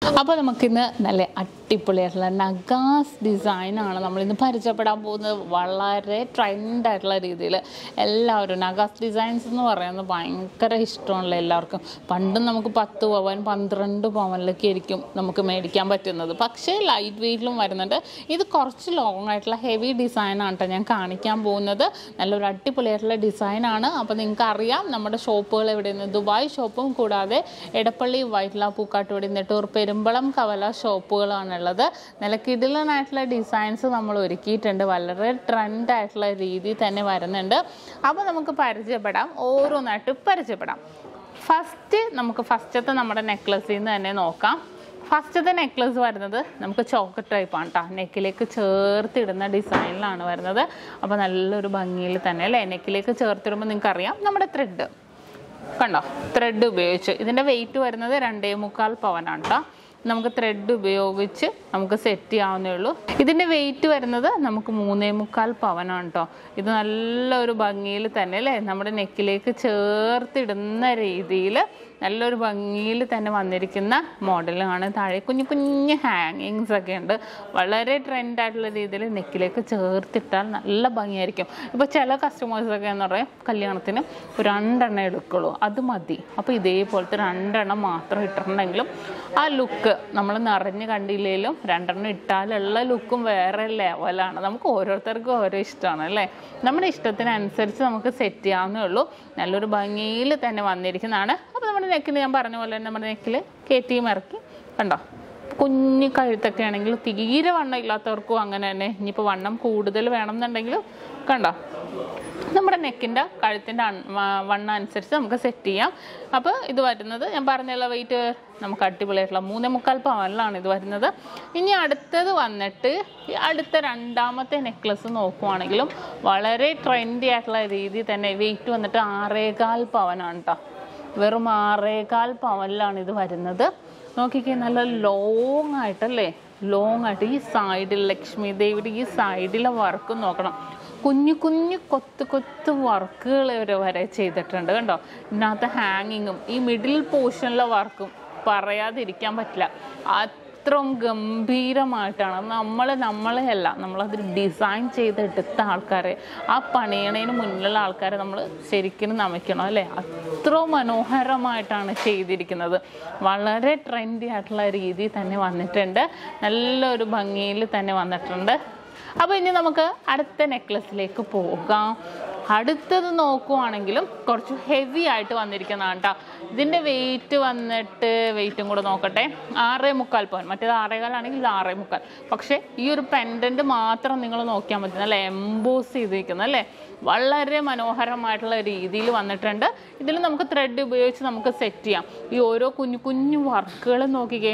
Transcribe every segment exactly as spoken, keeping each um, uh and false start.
അപ്പോൾ നമുക്കിന്ന് നല്ല അടിപൊളിയായിട്ടുള്ള നഗാസ് ഡിസൈനാണ് നമ്മളിന്ന് പരിചയപ്പെടാൻ പോകുന്നത്. വളരെ ട്രെൻഡായിട്ടുള്ള രീതിയിൽ എല്ലാവരും നഗാസ് ഡിസൈൻസ് എന്ന് പറയുന്നത് ഭയങ്കര ഇഷ്ടമാണല്ലോ എല്ലാവർക്കും. പണ്ടും നമുക്ക് പത്ത് പവൻ പന്ത്രണ്ട് പവനിലൊക്കെ ആയിരിക്കും നമുക്ക് മേടിക്കാൻ പറ്റുന്നത്. പക്ഷേ ലൈറ്റ് വെയ്റ്റിലും വരുന്നുണ്ട്. ഇത് കുറച്ച് ലോങ് ആയിട്ടുള്ള ഹെവി ഡിസൈനാണ് കേട്ടോ ഞാൻ കാണിക്കാൻ പോകുന്നത്. നല്ലൊരു അടിപൊളിയായിട്ടുള്ള ഡിസൈനാണ്. അപ്പോൾ നിങ്ങൾക്ക് അറിയാം നമ്മുടെ ഷോപ്പുകൾ എവിടെയാണ്, ദുബായ് ഷോപ്പും കൂടാതെ എടപ്പള്ളി വൈറ്റ്ല പൂക്കാട്ടുപടി നെട്ടൂർ പെരുമ്പളം കവല ഷോപ്പുകളാണുള്ളത്. നല്ല കിടിലനായിട്ടുള്ള ഡിസൈൻസ് നമ്മൾ ഒരുക്കിയിട്ടുണ്ട്. വളരെ ട്രെൻഡായിട്ടുള്ള രീതി തന്നെ വരുന്നുണ്ട്. അപ്പോൾ നമുക്ക് പരിചയപ്പെടാം, ഓരോന്നായിട്ട് പരിചയപ്പെടാം. ഫസ്റ്റ് നമുക്ക് ഫസ്റ്റത്തെ നമ്മുടെ നെക്ലസിൽ നിന്ന് തന്നെ നോക്കാം. ഫസ്റ്റത്തെ നെക്ലസ് വരുന്നത് നമുക്ക് ചോക്കറ്റ് ടൈപ്പാണ് കേട്ടോ. നെക്കിലേക്ക് ചേർത്തിടുന്ന ഡിസൈനിലാണ് വരുന്നത്. അപ്പോൾ നല്ലൊരു ഭംഗിയിൽ തന്നെ അല്ലേ, നെക്കിലേക്ക് ചേർത്തിടുമ്പോൾ നിങ്ങൾക്കറിയാം നമ്മുടെ ത്രെഡ് കണ്ടോ, ത്രെഡ് ഉപയോഗിച്ച് ഇതിൻ്റെ വെയിറ്റ് വരുന്നത് രണ്ടേ മുക്കാൽ പവനാണ് കേട്ടോ. നമുക്ക് ത്രെഡ് ഉപയോഗിച്ച് നമുക്ക് സെറ്റ് ചെയ്യാവുന്നേ ഉള്ളൂ. ഇതിൻ്റെ വെയിറ്റ് വരുന്നത് നമുക്ക് മൂന്നേ മുക്കാൽ പവനാണ് കേട്ടോ. ഇത് നല്ലൊരു ഭംഗിയിൽ തന്നെ അല്ലേ, നമ്മുടെ നെക്കിലേക്ക് ചേർത്തിടുന്ന രീതിയിൽ നല്ലൊരു ഭംഗിയിൽ തന്നെ വന്നിരിക്കുന്ന മോഡലാണ്. താഴെ കുഞ്ഞു കുഞ്ഞു ഹാങ്ങിങ്സ് ഒക്കെ ഉണ്ട്. വളരെ ട്രെൻഡായിട്ടുള്ള രീതിയിൽ നെക്കിലേക്ക് ചേർത്തിട്ടാൽ നല്ല ഭംഗിയായിരിക്കും. ഇപ്പോൾ ചില കസ്റ്റമേഴ്സൊക്കെ എന്ന് പറയും കല്യാണത്തിന് ഒരു രണ്ടെണ്ണം എടുക്കുള്ളൂ, അത് മതി. അപ്പോൾ ഇതേപോലത്തെ രണ്ടെണ്ണം മാത്രം ഇട്ടിട്ടുണ്ടെങ്കിലും ആ ലുക്ക് നമ്മൾ നിറഞ്ഞ് കണ്ടില്ലെങ്കിലും രണ്ടെണ്ണം ഇട്ടാലുള്ള ലുക്കും വേറെ ലെവലാണ്. നമുക്ക് ഓരോരുത്തർക്കും ഓരോ ഇഷ്ടമാണ് അല്ലേ. നമ്മുടെ ഇഷ്ടത്തിനനുസരിച്ച് നമുക്ക് സെറ്റ് ചെയ്യാവുന്നേ ഉള്ളൂ. നല്ലൊരു ഭംഗിയിൽ തന്നെ വന്നിരിക്കുന്നതാണ്. അപ്പോൾ നമ്മുടെ നെക്കിൽ ഞാൻ പറഞ്ഞ പോലെ തന്നെ നമ്മുടെ നെക്കിൽ കയറ്റിയും ഇറക്കി കണ്ടോ. കുഞ്ഞു കഴുത്തൊക്കെ ആണെങ്കിൽ തീരെ വണ്ണം ഇല്ലാത്തവർക്കും അങ്ങനെ തന്നെ. ഇനിയിപ്പോൾ വണ്ണം കൂടുതൽ വേണമെന്നുണ്ടെങ്കിലും കണ്ടോ നമ്മുടെ നെക്കിൻ്റെ കഴുത്തിൻ്റെ വണ്ണം അനുസരിച്ച് നമുക്ക് സെറ്റ് ചെയ്യാം. അപ്പോൾ ഇത് വരുന്നത് ഞാൻ പറഞ്ഞുള്ള വെയിറ്റ് നമുക്ക് അടിപൊളിയായിട്ടുള്ള മൂന്നേ മുക്കാൽ പവനിലാണ് ഇത് വരുന്നത്. ഇനി അടുത്തത് വന്നിട്ട് അടുത്ത രണ്ടാമത്തെ നെക്ലസ് നോക്കുവാണെങ്കിലും വളരെ ട്രെൻഡി ആയിട്ടുള്ള രീതി തന്നെ വെയിറ്റ് വന്നിട്ട് ആറേകാൽ പവനാണ് കേട്ടോ. വെറും ആറേകാൽ പവനിലാണ് ഇത് വരുന്നത്. നോക്കിക്കേ, നല്ല ലോങ് ആയിട്ടല്ലേ, ലോങ് ആയിട്ട് ഈ സൈഡിൽ ലക്ഷ്മി ദേവിയുടെ ഈ സൈഡിലെ വർക്ക് നോക്കണം. കുഞ്ഞു കുഞ്ഞു കൊത്ത് കൊത്ത് വർക്കുകൾ വരെ വരെ ചെയ്തിട്ടുണ്ട് കണ്ടോ. ഇതിനകത്ത് ഹാങ്ങിങ്ങും ഈ മിഡിൽ പോർഷനിലെ വർക്കും പറയാതിരിക്കാൻ പറ്റില്ല. അത്രയും ഗംഭീരമായിട്ടാണ് നമ്മൾ നമ്മളെ അല്ല നമ്മളത് ഡിസൈൻ ചെയ്തെടുത്ത ആൾക്കാരെ, ആ പണിയണതിന് മുന്നിലുള്ള ആൾക്കാരെ നമ്മൾ ശരിക്കും നമിക്കണം അല്ലേ. അത്രയും മനോഹരമായിട്ടാണ് ചെയ്തിരിക്കുന്നത്. വളരെ ട്രെൻഡി ആയിട്ടുള്ള രീതി തന്നെ വന്നിട്ടുണ്ട്. നല്ലൊരു ഭംഗിയിൽ തന്നെ വന്നിട്ടുണ്ട്. അപ്പോൾ ഇനി നമുക്ക് അടുത്ത നെക്ലസിലേക്ക് പോകാം. അടുത്തത് നോക്കുവാണെങ്കിലും കുറച്ച് ഹെവി ആയിട്ട് വന്നിരിക്കുന്നതാണ് കേട്ടോ. ഇതിൻ്റെ വെയിറ്റ് വന്നിട്ട് വെയിറ്റും കൂടെ നോക്കട്ടെ, ആറേ മുക്കാൽ പവൻ. മറ്റേത് ആറേകാലാണെങ്കിൽ ഇത് ആറേ മുക്കാൽ. പക്ഷേ ഈ ഒരു പെൻഡൻറ്റ് മാത്രം നിങ്ങൾ നോക്കിയാൽ മതി, നല്ല എംബോസ് ചെയ്തിരിക്കുന്നത് അല്ലേ. വളരെ മനോഹരമായിട്ടുള്ള രീതിയിൽ വന്നിട്ടുണ്ട്. ഇതിൽ നമുക്ക് ത്രെഡ് ഉപയോഗിച്ച് നമുക്ക് സെറ്റ് ചെയ്യാം. ഈ ഓരോ കുഞ്ഞു കുഞ്ഞു വർക്കുകൾ നോക്കിക്കേ,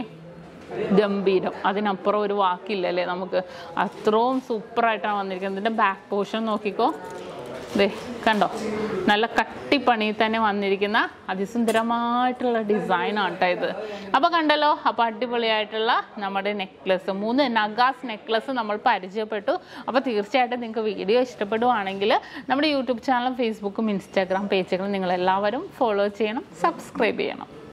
ഗംഭീരം. അതിനപ്പുറം ഒരു വാക്കില്ലല്ലേ നമുക്ക്. അത്രയും സൂപ്പറായിട്ടാണ് വന്നിരിക്കുന്നത്. ഇതിൻ്റെ ബാക്ക് പോർഷൻ നോക്കിക്കോ, ദേ കണ്ടോ, നല്ല കട്ടിപ്പണി തന്നെ വന്നിരിക്കുന്ന അതിസുന്ദരമായിട്ടുള്ള ഡിസൈനാണ് കേട്ടോ ഇത്. അപ്പോൾ കണ്ടല്ലോ, അപ്പോൾ അടിപൊളിയായിട്ടുള്ള നമ്മുടെ നെക്ലസ്, മൂന്ന് നഗാസ് നെക്ലസ് നമ്മൾ പരിചയപ്പെട്ടു. അപ്പോൾ തീർച്ചയായിട്ടും നിങ്ങൾക്ക് വീഡിയോ ഇഷ്ടപ്പെടുവാണെങ്കിൽ നമ്മുടെ യൂട്യൂബ് ചാനലും ഫേസ്ബുക്കും ഇൻസ്റ്റാഗ്രാം പേജുകളും നിങ്ങളെല്ലാവരും ഫോളോ ചെയ്യണം, സബ്സ്ക്രൈബ് ചെയ്യണം.